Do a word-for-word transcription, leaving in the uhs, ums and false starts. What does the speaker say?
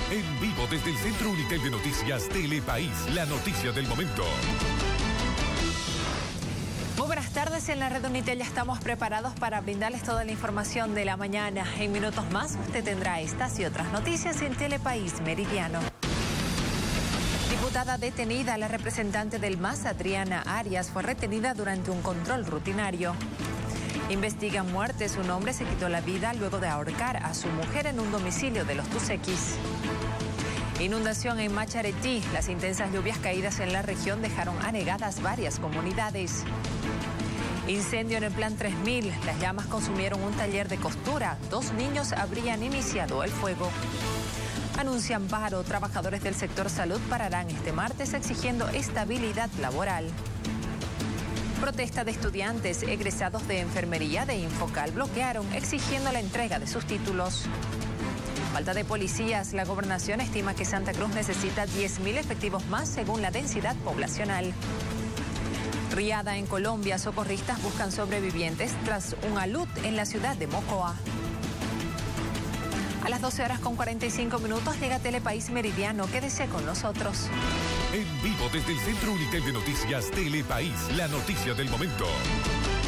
En vivo desde el Centro Unitel de Noticias Telepaís, la noticia del momento. Muy buenas tardes, en la red Unitel ya estamos preparados para brindarles toda la información de la mañana. En minutos más usted tendrá estas y otras noticias en Telepaís Meridiano. Diputada detenida, la representante del M A S, Adriana Arias, fue retenida durante un control rutinario. Investigan muertes, un hombre se quitó la vida luego de ahorcar a su mujer en un domicilio de Los Tucequis. Inundación en Macharetí, las intensas lluvias caídas en la región dejaron anegadas varias comunidades. Incendio en el Plan tres mil, las llamas consumieron un taller de costura, dos niños habrían iniciado el fuego. Anuncian paro, trabajadores del sector salud pararán este martes exigiendo estabilidad laboral. Protesta de estudiantes egresados de enfermería de Infocal bloquearon exigiendo la entrega de sus títulos. Falta de policías, la gobernación estima que Santa Cruz necesita diez mil efectivos más según la densidad poblacional. Riada en Colombia, socorristas buscan sobrevivientes tras un alud en la ciudad de Mocoa. A las doce horas con cuarenta y cinco minutos llega Telepaís Meridiano. Quédese con nosotros. En vivo desde el Centro Unitel de Noticias Telepaís, la noticia del momento.